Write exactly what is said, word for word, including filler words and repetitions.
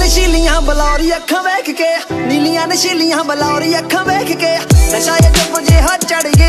नशीलियां बलौरी अखां वेख के, नीलियां नशीलियां बलौरी अखां वेख के, नशा जब जिहा चढ़